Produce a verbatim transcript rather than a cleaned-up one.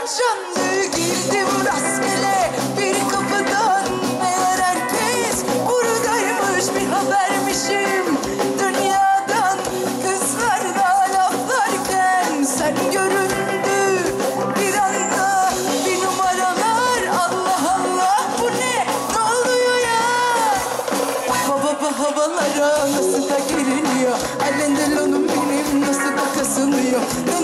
Canlı girdim rastgele bir kapıdan, meğer herkes buradaymış, bir habermişim dünyadan. Kızlarla laflarken sen göründü bir anda, bir numaralar. Allah Allah, bu ne, ne oluyor ya? Baba baba havalara nasıl da giriliyor, elinde lonum benim nasıl da kasılıyor.